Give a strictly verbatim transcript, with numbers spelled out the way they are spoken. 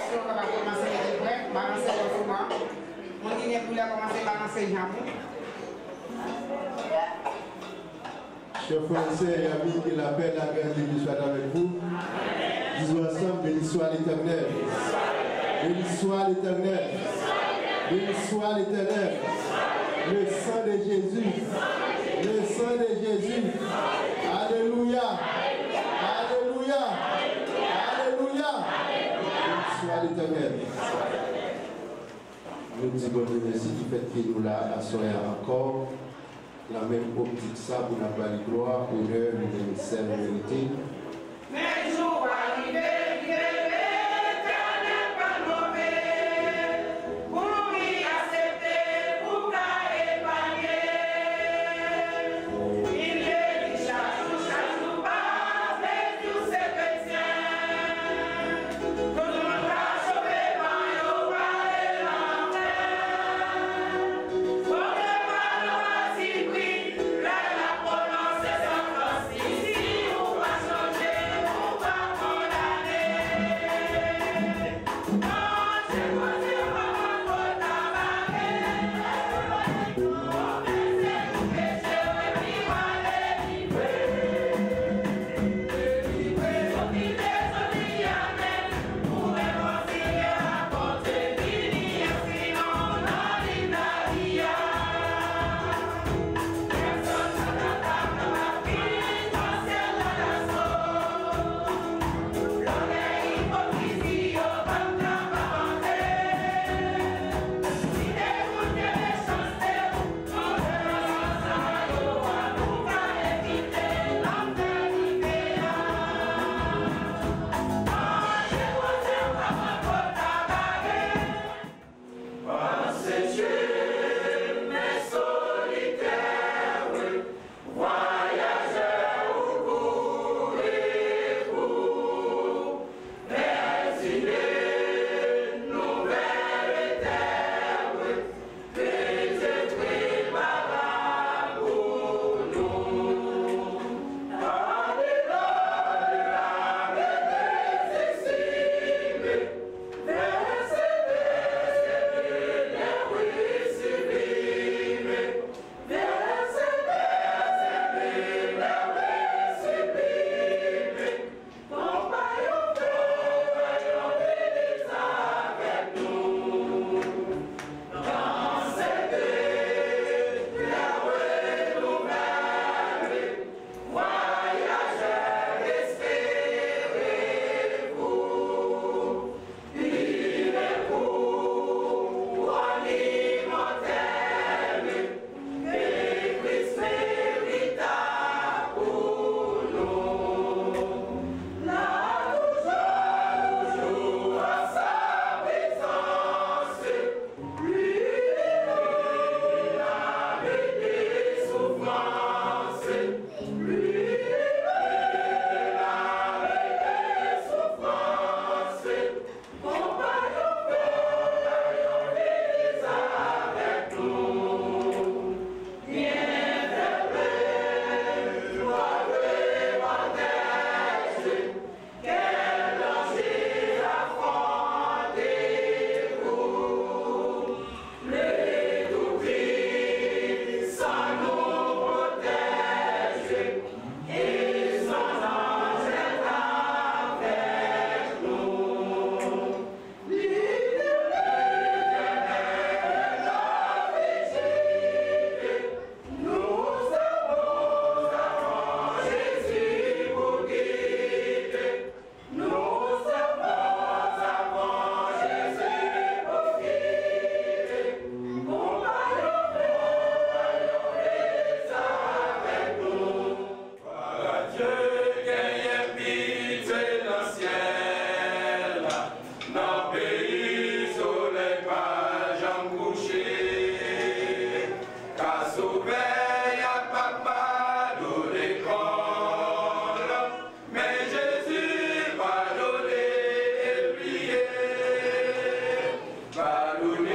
si on va commencer les prêts, balancer le souvent. Mon qui est pour commencer à balancer les jambes. Chers frères et amis, que la paix et la grâce de Dieu soient avec vous. Disons ensemble, béni soit l'Éternel. Béni soit l'Éternel. Béni soit l'Éternel. Le sang de Jésus. Le sang de Jésus. Alléluia. Alléluia. Alléluia. Béni soit l'Éternel. Nous disons bon Dieu merci du fait que nous là à soir encore. La même optique ça pour la gloire, honneur, et celle vérité. Mais jour arrivé, l'éternel pas nommé, pour y accepter, pour épargner. Il est dit chaque jour, chaque jour, pas avec tous ces chrétiens. Tout le monde va sauver par le roi et l'enfer. Pour le mal, si oui, là la prononciation française, si on va changer, on va condamner. Non, c'est moi, c'est moi, on va condamner. On essaie de pécher, et puis on va les livrer. Livrer, on dit des amis, amen. Pour réconcilier, raconter, finir, sinon on a l'inaria. Personne n'attend ma vie, concerne la nation. L'on est hypocrisie, on va me travailler. Si d'écoute des méchancetés, on verra ça, on va éviter l'enfer d'Ibéa. Ah, j'ai posé ma main pour tabaguer. Pensez-tu, mes solitaires, voyageurs ou courez-vous, vers une nouvelle terre, des esprits barbares pour nous. Alléluia, avec des estimes, versez des oui sublime, versez des oui sublime, compagnons, compagnons, venez avec nous. Dans cette terre nouvelle, voyageurs, espérez-vous, il est pour un immortel, et Christ véritable pour nous. Là, toujours, toujours à sa présence, lui, il avait des souffrances, lui, il avait des souffrances. Compagnons, compagnons, venez avec nous. Bien verrez, voyez mon texte, quel danger affrontez-vous. Les doutés sans nous protège, et son ange est avec nous. L'éternel est la vigile, nous avons avant Jésus pour guide. Nous avons avant Jésus pour guide. Compagnons, compagnons, venez avec nous. Voilà Dieu qui est pitié dans le ciel, dans le pays soleil pas jamais couché, car sauver à papa de l'école, mais Jésus va donner et prier, va donner